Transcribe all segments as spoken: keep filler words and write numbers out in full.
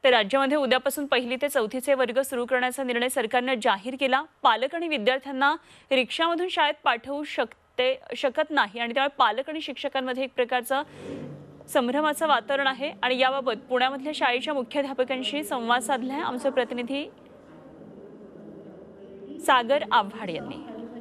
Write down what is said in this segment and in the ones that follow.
तर राज्यामध्ये उद्यापासून पहिली ते चौथीचे वर्ग सुरू करण्याचा निर्णय सरकारने जाहीर केला। पालक आणि विद्यार्थ्यांना रिक्षामधून शाळेत पाठवू शकते शकत नाही आणि त्यामुळे पालक आणि शिक्षकांमध्ये एक प्रकारचा संभ्रमाचं वातावरण आहे आणि याबाबत पुण्यामधल्या शाळेच्या मुख्याध्यापकांशी संवाद साधलाय आमचे प्रतिनिधी सागर आव्हाड यांनी।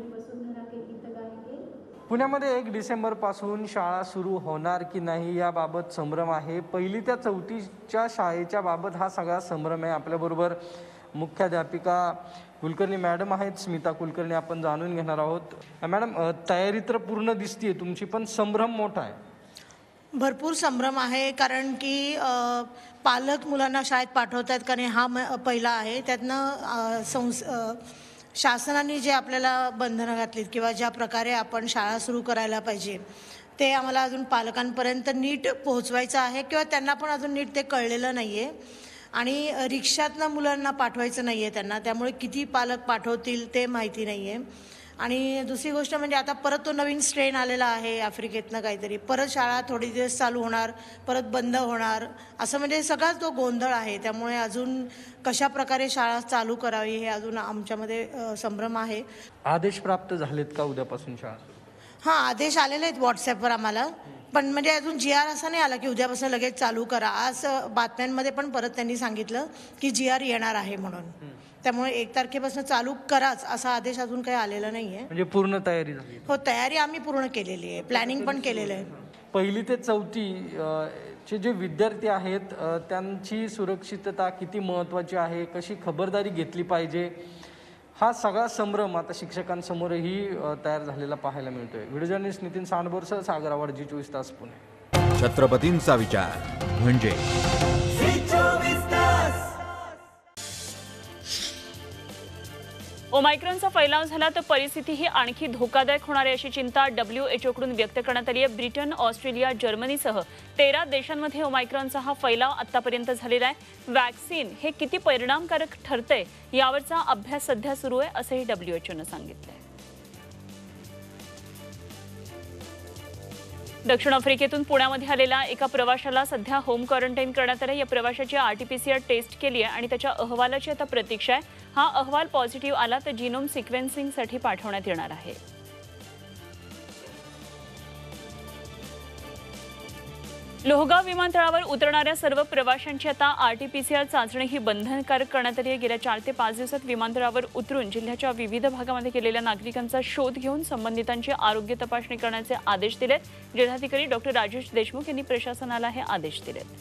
पुण्यामध्ये एक डिसेंबर पासून शाळा सुरू होणार की नाही याबाबत संभ्रम आहे। पहिली त्या चौथीच्या शाळेच्या बाबत हा सगळा संभ्रम आहे। आपल्याबरोबर मुख्याध्यापिका कुलकर्णी मॅडम आहेत, स्मिता कुलकर्णी, आपण जाणून घेणार आहोत। मॅडम, तयारी तर पूर्ण दिसतीये तुमची, पण संभ्रम मोठा आहे। भरपूर संभ्रम आहे, कारण की पालक मुलांना शाळेत पाठवतात का नाही हा पहिला आहे। त्यातनं संस शासनाने जे आपल्याला बंधनं घातलीत किंवा ज्या प्रकारे आपण शाळा सुरू करायला पाहिजे ते आम्हाला अजून पालकांपर्यंत नीट पोहोचवायचं आहे किंवा त्यांना पण अजून नीट ते कळलेलं नाही आहे। आणि रिक्षातनं मुलांना पाठवायचं नाही आहे त्यांना, त्यामुळे किती पालक पाठवतील ते माहिती नाही आहे। आणि दुसरी गोष्ट म्हणजे आता परत तो नवीन स्ट्रेन आलेला आहे आफ्रिकेतनं काहीतरी, परत शाळा थोडी दिवस चालू होणार, परत बंद होणार, असं म्हणजे सगळाच तो गोंधळ आहे। त्यामुळे अजून कशा प्रकारे शाळा चालू करावी हे अजून आमच्यामध्ये संभ्रम आहे। आदेश प्राप्त झालेत का उद्यापासून शाळा? हां, आदेश आलेले आहेत व्हॉट्सॲपवर आम्हाला, पण म्हणजे अजून जी आर असा नाही आला की उद्यापासून लगेच चालू करा। आज बातम्यांमध्ये पण परत त्यांनी सांगितलं की जी आर येणार आहे म्हणून, त्यामुळे एक तारखेपासून चालू कराच असा आदेश अजून काही आलेला नाहीये। म्हणजे पूर्ण तयारी झाली? हो, तयारी आम्ही पूर्ण केलेली आहे, प्लॅनिंग पण केलेलं आहे। पहिली ते चौथी चे जे विद्यार्थी आहेत त्यांची सुरक्षितता किती महत्त्वाची आहे, कशी खबरदारी घेतली पाहिजे, हा सगळा संभ्रम आता शिक्षकांसमोरही तयार झालेला पाहायला मिळतोय। व्हिडिओ जर्नलिस्ट नितीन सांडबोरसह सागर आव्हाड, जी चोवीस तास, पुणे। छत्रपतींचा विचार म्हणजे ओमायक्रॉनचा फैलाव झाला तर परिस्थिती ही आणखी धोकादायक होणार आहे अशी चिंता डब्ल्यू एच ओ कडून व्यक्त करण्यात आली आहे। ब्रिटन, ऑस्ट्रेलिया, जर्मनीसह तेरा देशांमध्ये ओमायक्रॉनचा हा फैलाव आतापर्यंत झालेला आहे। वॅक्सिन हे किती परिणामकारक ठरते यावरचा अभ्यास सध्या सुरू आहे असंही डब्ल्यू एच ओ ने सांगितलंय। दक्षिण आफ्रिकेतून पुण्यामध्ये आलेल्या एका प्रवाशाला सध्या होम क्वारंटाईन करण्यात आले। या प्रवाशाची R T P C R test केली आहे आणि त्याच्या अहवालाची आता प्रतीक्षा आहे। हा अहवाल पॉझिटिव्ह आला तर जीनोम सिक्वेन्सिंगसाठी पाठवण्यात येणार आहे। लोहगाव विमानतळावर उतरणाऱ्या सर्व प्रवाशांची आता R T P C R चाचणी ही बंधनकारक करण्यात आली आहे। गेल्या चार ते पाच दिवसात विमानतळावर उतरून जिल्ह्याच्या विविध भागामध्ये गेलेल्या नागरिकांचा शोध घेऊन संबंधितांची आरोग्य तपासणी करण्याचे आदेश दिलेत। जिल्हाधिकारी डॉक्टर राजेश देशमुख यांनी प्रशासनाला हे आदेश दिलेत।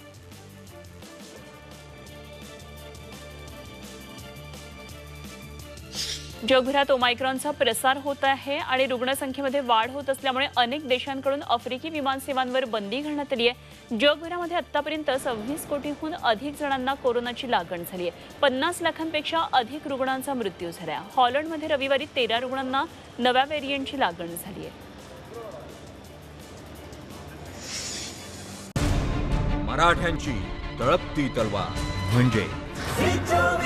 जगभरात ओमायक्रॉनचा प्रसार होत आहे आणि रुग्णसंख्येमध्ये वाढ होत असल्यामुळे अनेक देशांकडून आफ्रिकी विमानसेवांवर बंदी घालण्यात आली आहे। जगभरामध्ये आतापर्यंत सव्वीस कोटींहून अधिक जणांना कोरोनाची लागण झाली आहे। पन्नास लाखांपेक्षा अधिक रुग्णांचा मृत्यू झाला आहे। हॉलंडमध्ये रविवारी तेरा रुग्णांना नव्या व्हेरियंटची लागण झाली आहे। मराठ्यांची तळपती तलवार म्हणजे